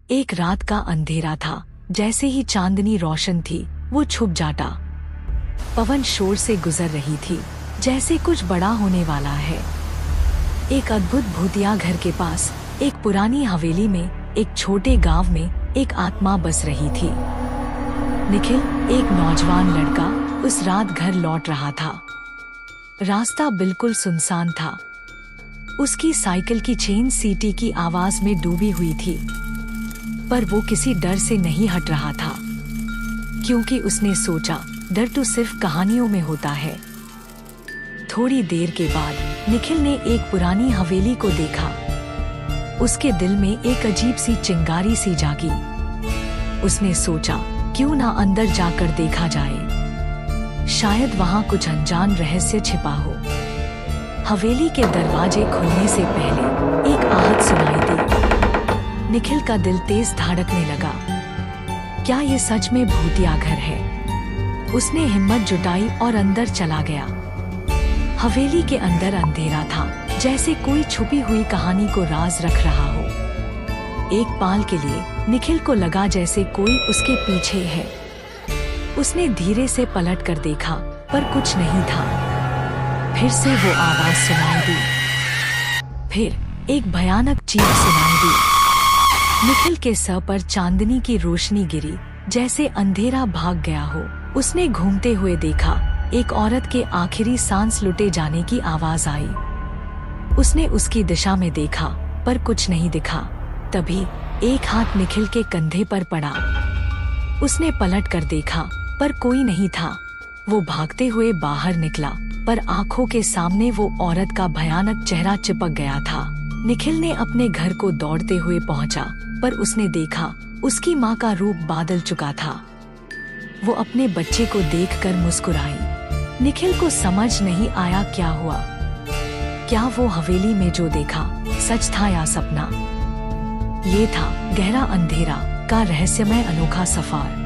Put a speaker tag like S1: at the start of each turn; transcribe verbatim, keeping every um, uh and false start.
S1: एक रात का अंधेरा था। जैसे ही चांदनी रोशन थी वो छुप जाता। पवन शोर से गुजर रही थी, जैसे कुछ बड़ा होने वाला है। एक अद्भुत भूतिया घर के पास एक पुरानी हवेली में एक छोटे गांव में एक आत्मा बस रही थी। निखिल, एक नौजवान लड़का, उस रात घर लौट रहा था। रास्ता बिल्कुल सुनसान था। उसकी साइकिल की चेन सीटी की आवाज में डूबी हुई थी, पर वो किसी डर से नहीं हट रहा था, क्योंकि उसने सोचा डर तो सिर्फ कहानियों में होता है। थोड़ी देर के बाद निखिल ने एक पुरानी हवेली को देखा। उसके दिल में एक अजीब सी चिंगारी सी जागी। उसने सोचा क्यों ना अंदर जाकर देखा जाए, शायद वहाँ कुछ अनजान रहस्य छिपा हो। हवेली के दरवाजे खुलने से पहले एक आहट सुनाई दी। निखिल का दिल तेज धड़कने लगा। क्या ये सच में भूतिया घर है? उसने हिम्मत जुटाई और अंदर चला गया। हवेली के अंदर अंधेरा था, जैसे कोई छुपी हुई कहानी को राज रख रहा हो। एक पल के लिए निखिल को लगा जैसे कोई उसके पीछे है। उसने धीरे से पलट कर देखा, पर कुछ नहीं था। फिर से वो आवाज सुनाई दी। फिर एक भयानक चीख सुनाई दी। निखिल के सर पर चांदनी की रोशनी गिरी, जैसे अंधेरा भाग गया हो। उसने घूमते हुए देखा, एक औरत के आखिरी सांस लुटे जाने की आवाज आई। उसने उसकी दिशा में देखा, पर कुछ नहीं दिखा। तभी एक हाथ निखिल के कंधे पर पड़ा। उसने पलट कर देखा, पर कोई नहीं था। वो भागते हुए बाहर निकला, पर आंखों के सामने वो औरत का भयानक चेहरा चिपक गया था। निखिल ने अपने घर को दौड़ते हुए पहुंचा, पर उसने देखा उसकी माँ का रूप बदल चुका था। वो अपने बच्चे को देखकर मुस्कुराई। निखिल को समझ नहीं आया क्या हुआ। क्या वो हवेली में जो देखा सच था या सपना? ये था गहरा अंधेरा का रहस्यमय अनोखा सफर।